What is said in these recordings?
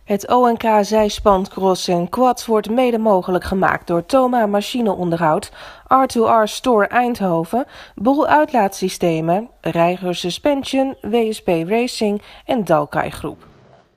Het ONK zijspancross en quad wordt mede mogelijk gemaakt door Thoma Machineonderhoud, R2R Store Eindhoven, Bol Uitlaatsystemen, Reiger Suspension, WSP Racing en Dalkai Groep.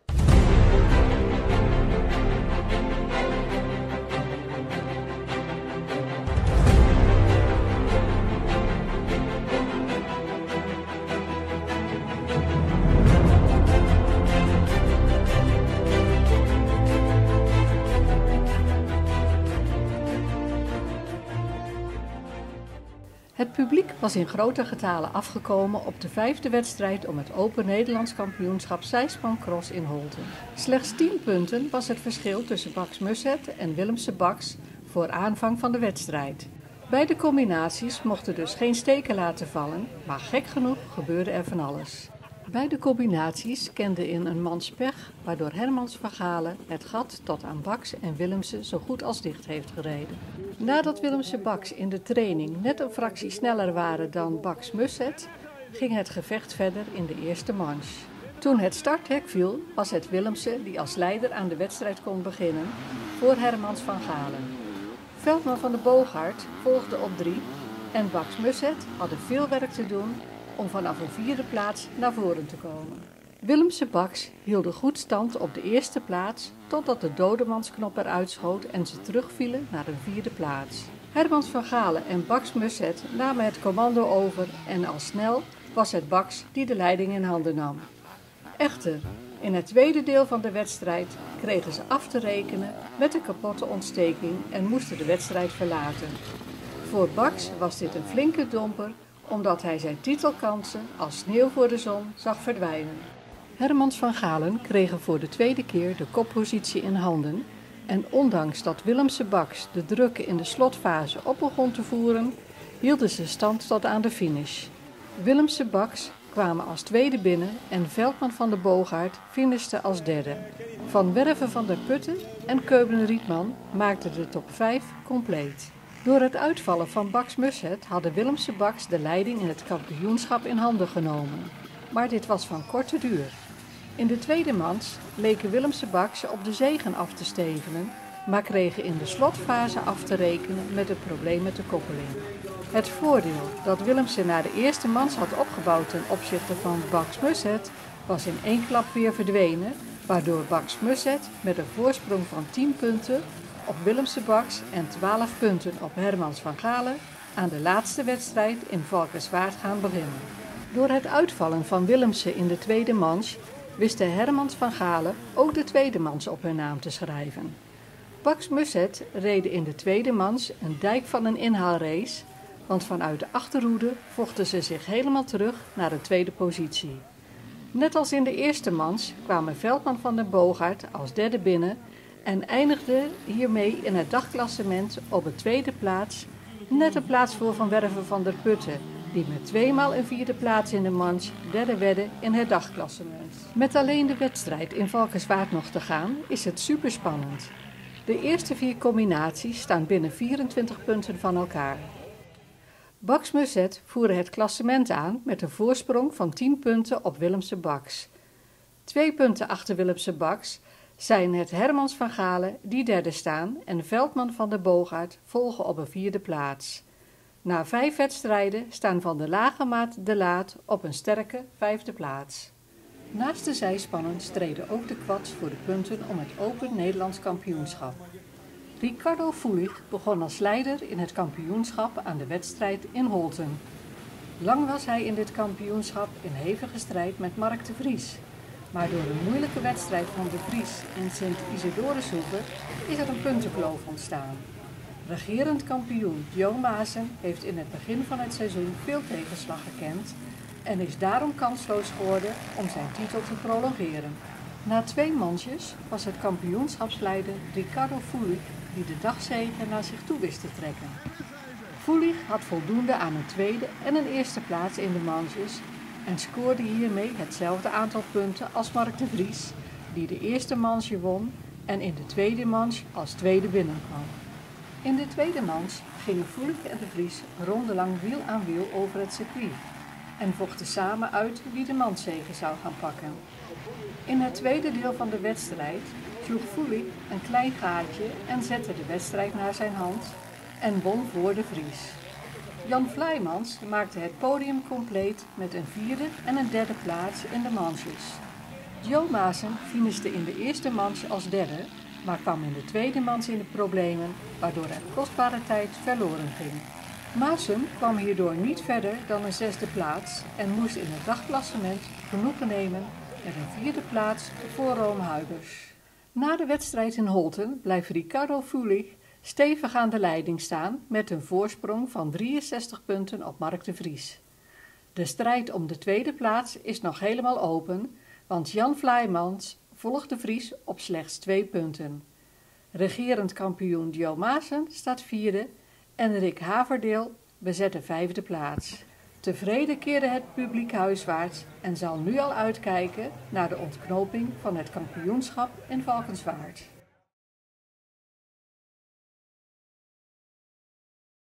Het publiek was in grote getalen afgekomen op de 5e wedstrijd om het Open Nederlands Kampioenschap Zijspancross in Holten. Slechts 10 punten was het verschil tussen Bax Musset en Willemse Bax voor aanvang van de wedstrijd. Beide combinaties mochten dus geen steken laten vallen, maar gek genoeg gebeurde er van alles. Beide combinaties kenden in een mans pech, waardoor Hermans van Galen het gat tot aan Bax en Willemse zo goed als dicht heeft gereden. Nadat Willemse Bax in de training net een fractie sneller waren dan Bax Musset, ging het gevecht verder in de eerste manche. Toen het starthek viel, was het Willemse die als leider aan de wedstrijd kon beginnen voor Hermans van Galen. Veldman van de Boogaard volgde op 3 en Bax Musset hadden veel werk te doen om vanaf een 4e plaats naar voren te komen. Willemse Bax hielden goed stand op de eerste plaats totdat de dodemansknop eruit schoot en ze terugvielen naar een 4e plaats. Hermans van Galen en Bax Musset namen het commando over en al snel was het Bax die de leiding in handen nam. Echter, in het tweede deel van de wedstrijd kregen ze af te rekenen met een kapotte ontsteking en moesten de wedstrijd verlaten. Voor Bax was dit een flinke domper, omdat hij zijn titelkansen als sneeuw voor de zon zag verdwijnen. Hermans van Galen kregen voor de tweede keer de koppositie in handen en ondanks dat Willemse Bax de druk in de slotfase op begon te voeren, hielden ze stand tot aan de finish. Willemse Bax kwamen als tweede binnen en Veldman van de Boogaard finishte als derde. Van Werven van der Putten en Keuben-Rietman maakten de top 5 compleet. Door het uitvallen van Bax Musset hadden Willemse Bax de leiding in het kampioenschap in handen genomen. Maar dit was van korte duur. In de tweede mans leken Willemse Bax op de zegen af te stevenen, maar kregen in de slotfase af te rekenen met het probleem met de koppeling. Het voordeel dat Willemse na de eerste mans had opgebouwd ten opzichte van Bax Musset was in één klap weer verdwenen, waardoor Bax Musset met een voorsprong van 10 punten op Willemse Bax en 12 punten op Hermans van Galen aan de laatste wedstrijd in Valkenswaard gaan beginnen. Door het uitvallen van Willemse in de tweede manche wisten Hermans van Galen ook de tweede manche op hun naam te schrijven. Bax Musset reden in de tweede manche een dijk van een inhaalrace, want vanuit de achterhoede vochten ze zich helemaal terug naar de tweede positie. Net als in de eerste manche kwamen Veldman van den Boogaard als derde binnen en eindigde hiermee in het dagklassement op de tweede plaats, net een plaats voor Van Werven van der Putten, die met 2 maal een 4e plaats in de manche derde werden in het dagklassement. Met alleen de wedstrijd in Valkenswaard nog te gaan, is het superspannend. De eerste 4 combinaties staan binnen 24 punten van elkaar. Bax Musset voeren het klassement aan met een voorsprong van 10 punten op Willemse Bax. 2 punten achter Willemse Bax zijn het Hermans van Galen die derde staan en Veldman van de Boogaard volgen op een 4e plaats. Na 5 wedstrijden staan Van de Lagemaat de Laat op een sterke 5e plaats. Naast de zijspannen streden ook de quads voor de punten om het Open Nederlands Kampioenschap. Ricardo Fulig begon als leider in het kampioenschap aan de wedstrijd in Holten. Lang was hij in dit kampioenschap in hevige strijd met Mark de Vries. Maar door een moeilijke wedstrijd van de Vries en Sint-Isidorushoeve is er een puntenkloof ontstaan. Regerend kampioen Jo Maassen heeft in het begin van het seizoen veel tegenslag gekend en is daarom kansloos geworden om zijn titel te prolongeren. Na 2 manches was het kampioenschapsleider Ricardo Fulig die de dagzege naar zich toe wist te trekken. Fulig had voldoende aan een tweede en een eerste plaats in de manches en scoorde hiermee hetzelfde aantal punten als Mark de Vries, die de eerste manche won en in de tweede manche als tweede binnenkwam. In de tweede manche gingen Fulig en de Vries rondelang wiel aan wiel over het circuit en vochten samen uit wie de manszege zou gaan pakken. In het tweede deel van de wedstrijd sloeg Fulik een klein gaatje en zette de wedstrijd naar zijn hand en won voor de Vries. Jan Vlaemans maakte het podium compleet met een vierde en een derde plaats in de manches. Joe Maassen finishte in de eerste manche als derde, maar kwam in de tweede manche in de problemen, waardoor er kostbare tijd verloren ging. Maassen kwam hierdoor niet verder dan een zesde plaats en moest in het dagklassement genoegen nemen met een vierde plaats voor Rome Huibers. Na de wedstrijd in Holten blijft Ricardo Fulig stevig aan de leiding staan met een voorsprong van 63 punten op Mark de Vries. De strijd om de tweede plaats is nog helemaal open, want Jan Vlaemans volgt de Vries op slechts 2 punten. Regerend kampioen Joe Maassen staat vierde en Rick Haverdeel bezet de vijfde plaats. Tevreden keerde het publiek huiswaarts en zal nu al uitkijken naar de ontknoping van het kampioenschap in Valkenswaard.